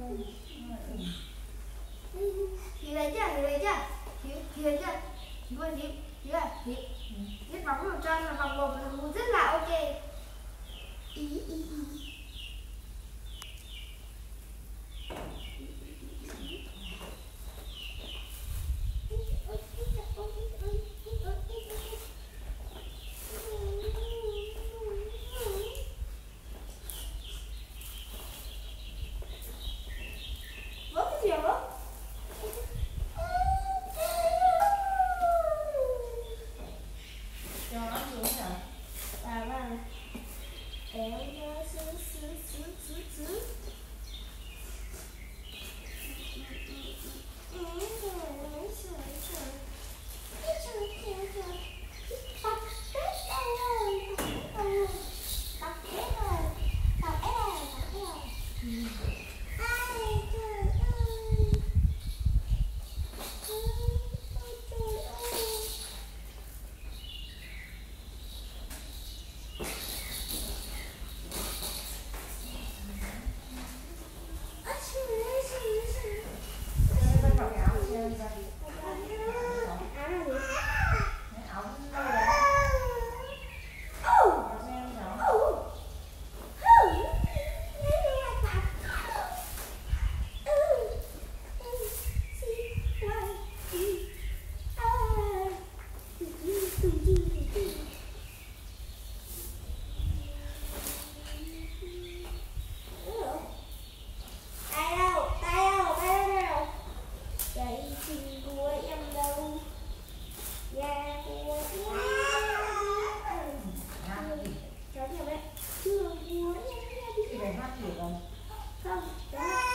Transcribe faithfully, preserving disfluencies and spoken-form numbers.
Thì lấy chưa? Thì lấy chưa? Thì thì lấy chưa? Thì quên thì thì là thì viết bóng vào cho là vòng một là rất là ok. Ý ý ý. Không, đó.